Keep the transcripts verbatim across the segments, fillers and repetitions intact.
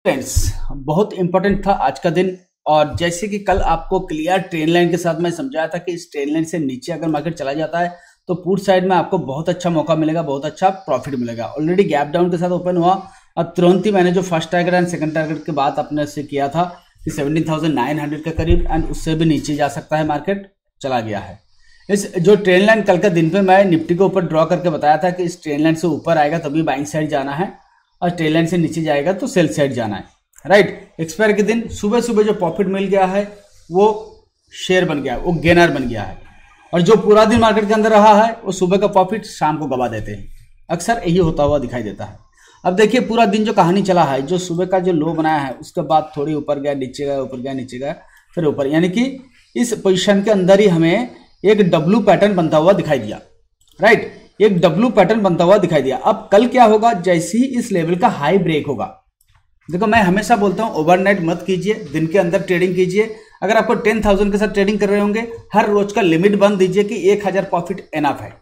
Friends, बहुत important था आज का दिन। और जैसे कि कल आपको क्लियर ट्रेन लाइन के साथ मैं समझाया था कि इस ट्रेन लाइन से नीचे अगर मार्केट चला जाता है तो पुट साइड में आपको बहुत अच्छा मौका मिलेगा, बहुत अच्छा प्रॉफिट मिलेगा। ऑलरेडी गैप डाउन के साथ ओपन हुआ और तुरंत ही मैंने जो first target and second target की बात अपने से किया था कि सेवनटीन थाउजेंड नाइन हंड्रेड के करीब एंड उससे भी नीचे जा सकता है, मार्केट चला गया है। इस जो ट्रेन लाइन कल का दिन पे मैं निफ्टी के ऊपर ड्रॉ करके बताया था कि इस ट्रेन लाइन से ऊपर आएगा तभी बाइंग साइड जाना है और ट्रेन लाइन से नीचे जाएगा तो सेल साइड जाना है, राइट। एक्सपायर के दिन सुबह सुबह जो प्रॉफिट मिल गया है वो शेयर बन गया है, वो गेनर बन गया है। और जो पूरा दिन मार्केट के अंदर रहा है वो सुबह का प्रॉफिट शाम को गवा देते हैं, अक्सर यही होता हुआ दिखाई देता है। अब देखिए पूरा दिन जो कहानी चला है, जो सुबह का जो लो बनाया है उसके बाद थोड़ी ऊपर गया, नीचे गया, ऊपर गया, नीचे गया, फिर ऊपर, यानी कि इस पोजीशन के अंदर ही हमें एक डब्लू पैटर्न बनता हुआ दिखाई दिया, राइट। एक डब्लू पैटर्न बनता हुआ दिखाई दिया। अब कल क्या होगा, जैसे ही इस लेवल का हाई ब्रेक होगा, देखो मैं हमेशा बोलता हूं ओवरनाइट मत कीजिए, दिन के अंदर ट्रेडिंग कीजिए। अगर आपको टेन थाउजेंड के साथ ट्रेडिंग कर रहे होंगे, हर रोज का लिमिट बंद दीजिए कि एक हजार प्रॉफिट एनफ है।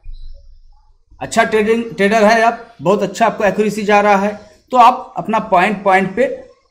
अच्छा ट्रेडिंग ट्रेडर है आप, बहुत अच्छा आपको एक्यूरेसी जा रहा है, तो आप अपना पॉइंट पॉइंट पे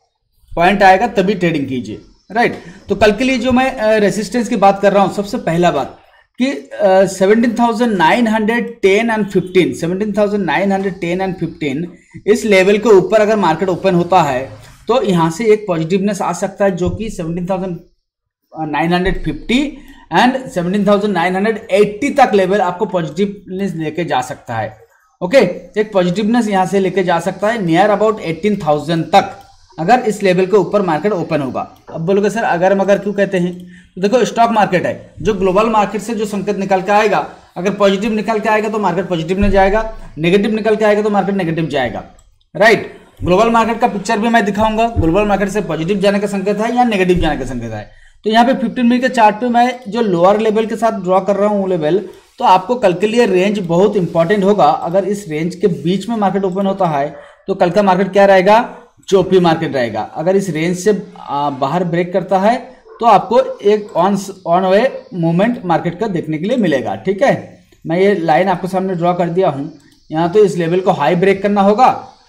पॉइंट आएगा तभी ट्रेडिंग कीजिए, राइट। तो कल के लिए जो मैं रेसिस्टेंस की बात कर रहा हूं, सबसे पहला बात कि seventeen thousand nine hundred ten and fifteen seventeen thousand nine hundred ten and fifteen इस लेवल के ऊपर अगर मार्केट ओपन होता है तो यहां से एक पॉजिटिवनेस आ सकता है जो कि seventeen thousand nine hundred fifty and seventeen thousand nine hundred eighty तक लेवल आपको पॉजिटिवनेस लेके जा सकता है। ओके, एक पॉजिटिवनेस यहां से लेके जा सकता है नियर अबाउट एटीन थाउजेंड तक अगर इस लेवल के ऊपर मार्केट ओपन होगा। अब बोलोगे सर अगर मगर क्यों कहते हैं, तो देखो स्टॉक मार्केट है, जो ग्लोबल मार्केट से जो संकेत निकल के आएगा, अगर पॉजिटिव निकल के आएगा तो मार्केट पॉजिटिव में जाएगा, नेगेटिव निकल के आएगा तो मार्केट नेगेटिव जाएगा, राइट। ग्लोबल मार्केट का पिक्चर भी मैं दिखाऊंगा, ग्लोबल मार्केट से पॉजिटिव जाने का संकेत है या नेगेटिव जाने का संकेत है। तो यहाँ पे फिफ्टीन मिनट के चार्ट पे मैं जो लोअर लेवल के साथ ड्रॉ कर रहा हूँ लेवल, तो आपको कल के लिए रेंज बहुत इंपॉर्टेंट होगा। अगर इस रेंज के बीच में मार्केट ओपन होता है तो कल का मार्केट क्या रहेगा, चोपी मार्केट रहेगा। अगर इस रेंज से बाहर ब्रेक करता है तो आपको एक on on way movement market का देखने के लिए मिलेगा, ठीक है। मैं ये लाइन आपके सामने ड्रॉ कर दिया हूँ। यहाँ तो इस लेवल को हाई ब्रेक करना होगा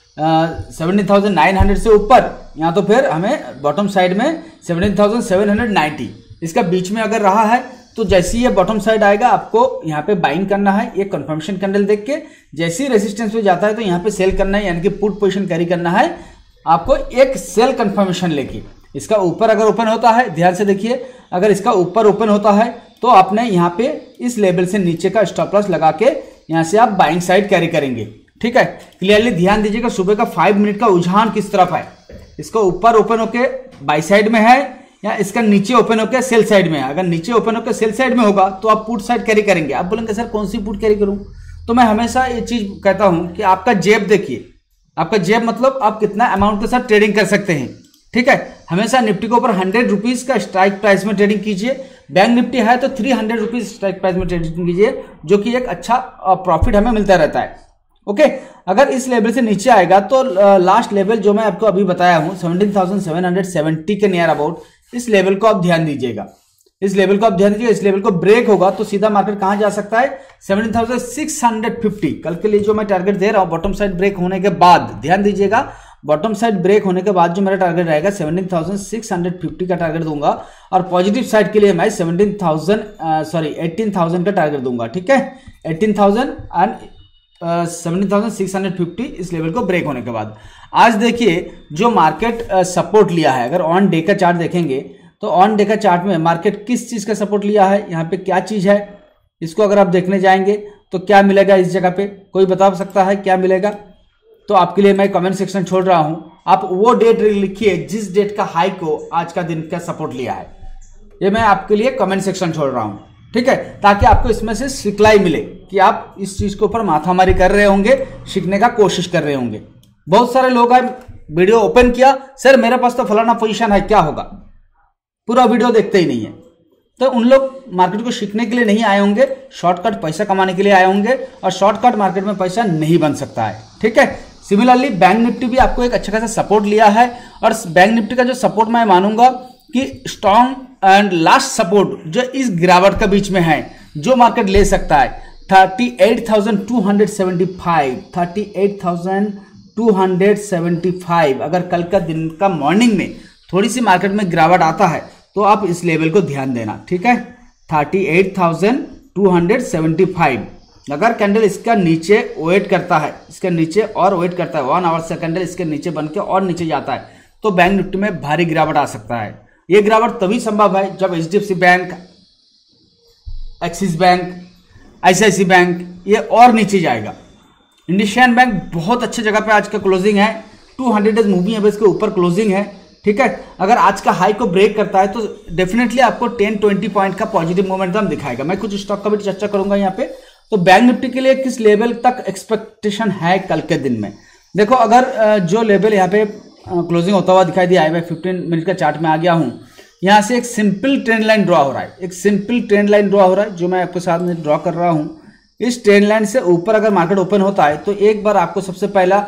सेवनटीन थाउजेंड नाइन हंड्रेड से ऊपर, यहाँ तो फिर हमें बॉटम साइड में seventeen thousand seven hundred ninety, इसका बीच में अगर रहा है तो जैसे ही ये बॉटम साइड आएगा आपको यहाँ पे बाइंग करना है। एक कंफर्मेशन कैंडल देख के जैसे ही रेजिस्टेंस पे जाता है तो यहाँ पे सेल करना है, यानी कि पुट पोजीशन कैरी करना है आपको एक सेल कंफर्मेशन लेके। इसका ऊपर अगर ओपन होता है, ध्यान से देखिए, अगर इसका ऊपर ओपन होता है तो आपने यहाँ पे इस लेवल से नीचे का स्टॉप लॉस लगा के यहाँ से आप बाइंग साइड कैरी करेंगे, ठीक है। क्लियरली ध्यान दीजिएगा सुबह का फाइव मिनट का रुझान किस तरफ है, इसका ऊपर ओपन होके बाई साइड में है या इसका नीचे ओपन होकर सेल साइड में है। अगर नीचे ओपन होकर सेल साइड में होगा तो आप पुट साइड कैरी करेंगे। आप बोलेंगे सर कौन सी पुट कैरी करूं, तो मैं हमेशा ये चीज कहता हूं कि आपका जेब देखिए, आपका जेब मतलब आप कितना अमाउंट के साथ ट्रेडिंग कर सकते हैं, ठीक है। हमेशा निफ्टी के ऊपर हंड्रेड रुपीज का स्ट्राइक प्राइस में ट्रेडिंग कीजिए। बैंक निफ्टी है तो three hundred rupees strike price में ट्रेडिंग कीजिए, जो कि एक अच्छा प्रॉफिट हमें मिलता रहता है। ओके, अगर इस लेवल से नीचे आएगा तो लास्ट लेवल जो मैं आपको अभी बताया हूं seventeen thousand seven hundred seventy के नियर अबाउट, इस लेवल को आप ध्यान दीजिएगा, इस लेवल को आप ध्यान दीजिएगा। इस लेवल को ब्रेक होगा तो सीधा मार्केट कहां जा सकता है, seventeen thousand six hundred fifty. कल के लिए जो मैं टारगेट दे रहा हूं बॉटम साइड ब्रेक होने के बाद, ध्यान दीजिएगा, बॉटम साइड ब्रेक होने के बाद जो मेरा टारगेट रहेगा seventeen thousand six hundred fifty का टारगेट दूंगा और पॉजिटिव साइड के लिए मैं seventeen thousand sorry eighteen thousand का टारगेट दूंगा, ठीक है। Eighteen thousand and seventeen thousand six hundred fifty इस लेवल को ब्रेक होने के बाद। आज देखिए जो मार्केट सपोर्ट लिया है, अगर ऑन डे का चार्ट देखेंगे तो ऑन डे का चार्ट में मार्केट किस चीज का सपोर्ट लिया है, यहाँ पे क्या चीज है, इसको अगर आप देखने जाएंगे तो क्या मिलेगा इस जगह पे, कोई बता सकता है क्या मिलेगा। तो आपके लिए मैं कमेंट सेक्शन छोड़ रहा हूं, आप वो डेट लिखिए जिस डेट का हाई को आज का दिन का सपोर्ट लिया है, ये मैं आपके लिए कमेंट सेक्शन छोड़ रहा हूं, ठीक है, ताकि आपको इसमें से सिखलाई मिले कि आप इस चीज के ऊपर माथामारी कर रहे होंगे, सीखने का कोशिश कर रहे होंगे। बहुत सारे लोग हैं वीडियो ओपन किया, सर मेरे पास तो फलाना पोजीशन है, क्या होगा, पूरा वीडियो देखते ही नहीं है। तो उन लोग मार्केट को सीखने के लिए नहीं आए होंगे, शॉर्टकट पैसा कमाने के लिए आए होंगे, और शॉर्टकट मार्केट में पैसा नहीं बन सकता है, ठीक है। सिमिलरली बैंक निफ्टी भी आपको एक अच्छा खासा सपोर्ट लिया है, और बैंक निफ्टी का जो सपोर्ट मैं मानूंगा कि स्ट्रॉन्ग एंड लास्ट सपोर्ट जो इस गिरावट के बीच में है, जो मार्केट ले सकता है thirty eight thousand two hundred seventy five, thirty eight thousand two seventy five अगर कल का दिन का मॉर्निंग में थोड़ी सी मार्केट में गिरावट आता है तो आप इस लेवल को ध्यान देना, ठीक है। Thirty eight thousand two hundred seventy five अगर कैंडल इसका नीचे वेट करता है, इसके नीचे और वेट करता है, वन आवर से कैंडल इसके नीचे बन के और नीचे जाता है तो बैंक निफ्टी में भारी गिरावट आ सकता है। ये गिरावट तभी संभव है जब H D F C bank, Axis bank, I C I C I bank ये और नीचे जाएगा। इंडसइंड बैंक बहुत अच्छे जगह पे आज का क्लोजिंग है, two hundred days moving average के ऊपर क्लोजिंग है, ठीक है। अगर आज का हाई को ब्रेक करता है तो डेफिनेटली आपको टेन ट्वेंटी पॉइंट का पॉजिटिव मोमेंटम दिखाएगा। मैं कुछ स्टॉक का भी चर्चा करूंगा यहाँ पे। तो बैंक निफ्टी के लिए किस लेवल तक एक्सपेक्टेशन है कल के दिन में? देखो, अगर जो लेवल यहाँ पे क्लोजिंग होता हुआ दिखाई दिया है, मैं फिफ्टीन मिनट का चार्ट में आ गया हूँ, यहाँ से एक सिंपल ट्रेंड लाइन ड्रॉ हो रहा है, एक सिंपल ट्रेंड लाइन ड्रॉ हो रहा है जो मैं आपके साथ में ड्रॉ कर रहा हूँ। इस ट्रेंड लाइन से ऊपर अगर मार्केट ओपन होता है तो एक बार आपको सबसे पहला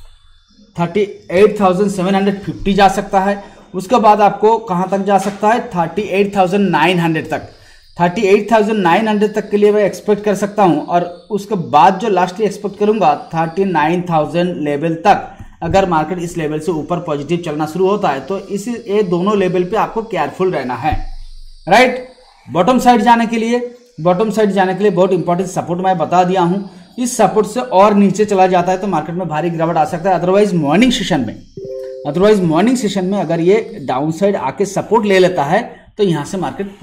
thirty eight thousand seven hundred fifty जा सकता है, उसके बाद आपको कहाँ तक जा सकता है, thirty eight thousand nine hundred तक। Thirty eight thousand nine hundred तक के लिए मैं एक्सपेक्ट कर सकता हूँ और उसके बाद जो लास्टली एक्सपेक्ट करूंगा थर्टी नाइन थाउजेंड लेवल तक। अगर मार्केट इस लेवल से ऊपर पॉजिटिव चलना शुरू होता है तो इस ये दोनों लेवल पे आपको केयरफुल रहना है, राइट। बॉटम साइड जाने के लिए बॉटम साइड जाने के लिए बहुत इंपॉर्टेंट सपोर्ट मैं बता दिया हूं। इस सपोर्ट से और नीचे चला जाता है तो मार्केट में भारी गिरावट आ सकता है। अदरवाइज मॉर्निंग सेशन में अदरवाइज मॉर्निंग सेशन में अगर ये डाउन साइड आके सपोर्ट ले लेता है तो यहां से मार्केट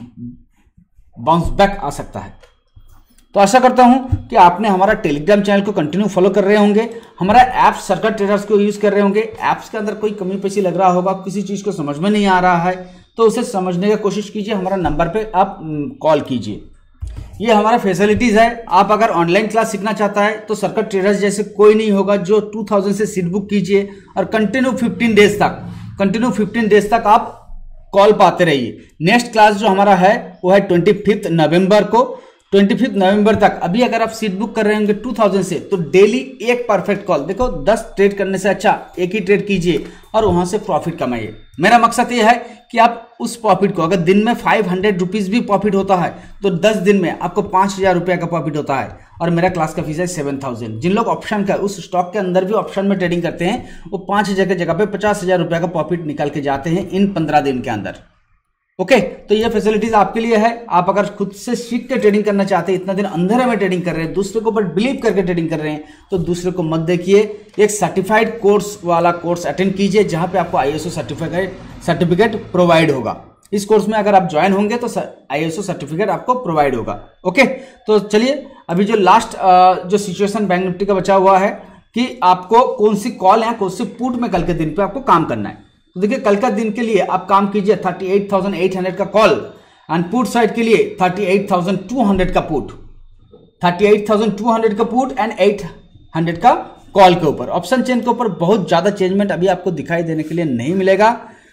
बाउंस बैक आ सकता है। तो आशा करता हूं कि आपने हमारा टेलीग्राम चैनल को कंटिन्यू फॉलो कर रहे होंगे, हमारा ऐप सर्किट ट्रेडर्स को यूज कर रहे होंगे। ऐप्स के अंदर कोई कमी पेशी लग रहा होगा, किसी चीज को समझ में नहीं आ रहा है तो उसे समझने की कोशिश कीजिए, हमारा नंबर पे आप कॉल कीजिए। ये हमारा फैसिलिटीज है। आप अगर ऑनलाइन क्लास सीखना चाहता है तो सर्किट ट्रेडर्स जैसे कोई नहीं होगा जो टू थाउजेंड से सीट बुक कीजिए और कंटिन्यू फिफ्टीन डेज तक कंटिन्यू फिफ्टीन डेज तक आप कॉल पाते रहिए। नेक्स्ट क्लास जो हमारा है वो है ट्वेंटी फिफ्थ नवंबर को, ट्वेंटी फिफ्थ नवंबर तक। अभी अगर आप सीट बुक कर रहे होंगे टू थाउजेंड से तो डेली एक परफेक्ट कॉल, देखो दस ट्रेड करने से अच्छा एक ही ट्रेड कीजिए और वहां से प्रॉफिट कमाइए। मेरा मकसद ये है कि आप उस प्रॉफिट को, अगर दिन में फाइव हंड्रेड रुपीज भी प्रॉफिट होता है तो दस दिन में आपको पांच हजार रुपया का प्रॉफिट होता है और मेरा क्लास का फीस है सेवन थाउजेंड। जिन लोग ऑप्शन का उस स्टॉक के अंदर भी ऑप्शन में ट्रेडिंग करते हैं वो पांच हजार की जगह पे पचास हजार रुपया का प्रॉफिट निकाल के जाते हैं इन पंद्रह दिन के अंदर। ओके okay, तो ये फैसिलिटीज आपके लिए है। आप अगर खुद से सीख के ट्रेडिंग करना चाहते हैं, इतना दिन अंधेरे में ट्रेडिंग कर रहे हैं, दूसरे के ऊपर बिलीव करके ट्रेडिंग कर रहे हैं, तो दूसरे को मत देखिए। एक सर्टिफाइड कोर्स वाला कोर्स अटेंड कीजिए जहां पे आपको आईएसओ सर्टिफिकेट सर्टिफिकेट प्रोवाइड होगा। इस कोर्स में अगर आप ज्वाइन होंगे तो आईएसओ सर्टिफिकेट आपको प्रोवाइड होगा। ओके okay, तो चलिए अभी जो लास्ट जो सिचुएशन बैंक निफ्टी का बचा हुआ है कि आपको कौन सी कॉल है, कौन सी पुट में कल के दिन पे आपको काम करना है। तो देखिए कल का दिन के लिए आप काम कीजिए thirty eight thousand eight hundred का कॉल एंड पुट साइड के लिए thirty eight thousand two hundred का put, thirty eight thousand two hundred का पुट एंड एट हंड्रेड का कॉल के ऊपर। ऑप्शन चेन के ऊपर बहुत ज्यादा चेंजमेंट अभी आपको दिखाई देने के लिए नहीं मिलेगा।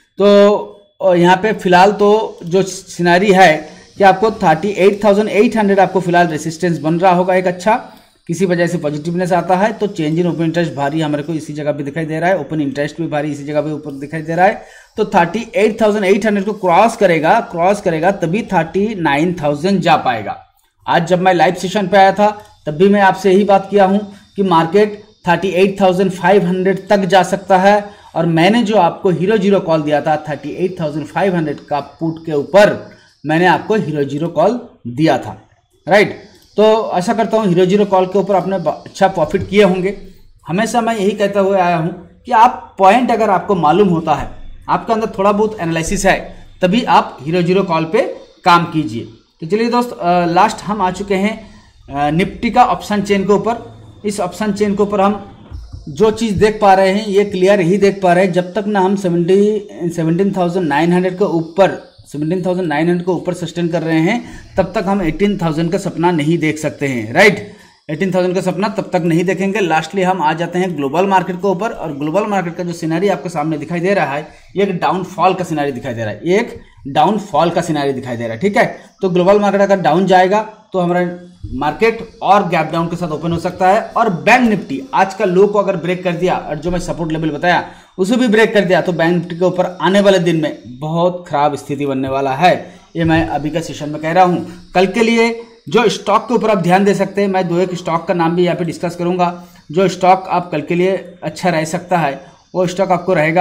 तो यहाँ पे फिलहाल तो जो सिनारी है कि आपको thirty eight thousand eight hundred आपको फिलहाल रेसिस्टेंस बन रहा होगा एक अच्छा, किसी वजह से पॉजिटिवनेस आता है तो चेंज इन ओपन इंटरेस्ट भारी हमारे को इसी जगह पे दिखाई दे रहा है, ओपन इंटरेस्ट भी भारी इसी जगह पे ऊपर दिखाई दे रहा है। तो thirty eight thousand eight hundred को क्रॉस करेगा क्रॉस करेगा तभी थर्टी नाइन थाउजेंड जा पाएगा। आज जब मैं लाइव सेशन पे आया था तब भी मैं आपसे यही बात किया हूं कि market thirty eight thousand five hundred तक जा सकता है और मैंने जो आपको हीरो जीरो कॉल दिया था thirty eight thousand five hundred का पुट के ऊपर मैंने आपको हीरो जीरो कॉल दिया था, राइट। तो आशा करता हूँ हीरो जीरो कॉल के ऊपर आपने अच्छा प्रॉफिट किए होंगे। हमेशा मैं यही कहता हुए आया हूँ कि आप पॉइंट अगर आपको मालूम होता है, आपके अंदर थोड़ा बहुत एनालिसिस है, तभी आप हीरो जीरो कॉल पे काम कीजिए। तो चलिए दोस्त, लास्ट हम आ चुके हैं निफ्टी का ऑप्शन चेन के ऊपर। इस ऑप्शन चेन के ऊपर हम जो चीज़ देख पा रहे हैं ये क्लियर ही देख पा रहे हैं। जब तक ना हम seventy seventeen thousand nine hundred के ऊपर सेवनटीन थाउजेंड नाइन हंड्रेड को ऊपर सस्टेन कर रहे हैं तब तक हम एटीन थाउजेंड का सपना नहीं देख सकते हैं, राइट। एटीन थाउजेंड का सपना तब तक नहीं देखेंगे। लास्टली हम आ जाते हैं ग्लोबल मार्केट के ऊपर और ग्लोबल मार्केट का जो सिनेरियो आपके सामने दिखाई दे रहा है ये एक डाउनफॉल का सिनेरियो दिखाई दे रहा है, ये एक डाउनफॉल का सिनेरियो दिखाई दे रहा है, ठीक है। तो ग्लोबल मार्केट अगर डाउन जाएगा तो हमारा मार्केट और गैप डाउन के साथ ओपन हो सकता है और बैंक निफ्टी आज का लो को अगर ब्रेक कर दिया और जो मैं सपोर्ट लेवल बताया उसे भी ब्रेक कर दिया तो बैंक निफ्टी के ऊपर आने वाले दिन में बहुत खराब स्थिति बनने वाला है। ये मैं अभी का सेशन में कह रहा हूं। कल के लिए जो स्टॉक के ऊपर आप ध्यान दे सकते हैं, मैं दो एक स्टॉक का नाम भी यहाँ पे डिस्कस करूंगा। जो स्टॉक आप कल के लिए अच्छा रह सकता है वो स्टॉक आपको रहेगा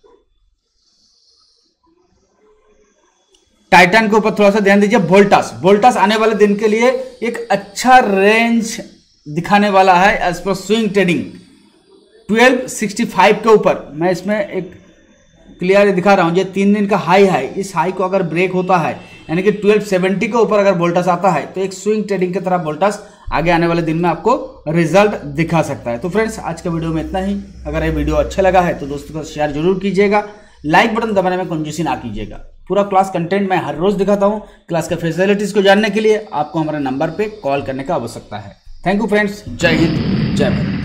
टाइटन के ऊपर थोड़ा सा ध्यान दीजिए। वोल्टास वोल्टास आने वाले दिन के लिए एक अच्छा रेंज दिखाने वाला है एज पर swing trading twelve sixty five के ऊपर। मैं इसमें एक क्लियर दिखा रहा हूं, ये तीन दिन का हाई है, इस हाई को अगर ब्रेक होता है यानी कि ट्वेल्व सेवेंटी के ऊपर अगर वोल्टास आता है तो एक स्विंग ट्रेडिंग की तरह वोल्टास आगे आने वाले दिन में आपको रिजल्ट दिखा सकता है। तो फ्रेंड्स आज के वीडियो में इतना ही। अगर ये वीडियो अच्छा लगा है तो दोस्तों को शेयर जरूर कीजिएगा, लाइक बटन दबाने में कंजूसी ना कीजिएगा। पूरा क्लास कंटेंट मैं हर रोज दिखाता हूं। क्लास के फैसिलिटीज को जानने के लिए आपको हमारे नंबर पे कॉल करने का आवश्यकता है। थैंक यू फ्रेंड्स, जय हिंद जय भारत।